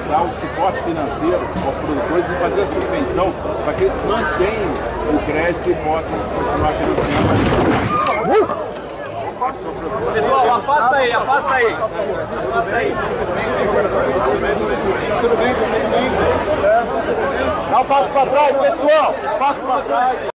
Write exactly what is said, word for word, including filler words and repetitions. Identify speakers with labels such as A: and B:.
A: dar um suporte financeiro aos produtores e fazer a subvenção para que eles mantenham o crédito e possam continuar financiando.
B: Pessoal, afasta aí, afasta aí. Afasta aí.
A: Tudo bem, tudo bem? Dá um passo para trás, pessoal. Passo para trás.